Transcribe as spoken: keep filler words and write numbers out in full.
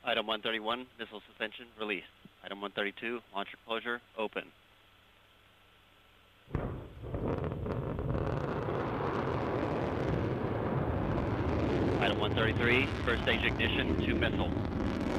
Item one thirty-one, missile suspension, release. Item one thirty-two, launcher closure, open. Item one thirty-three, first stage ignition to missile.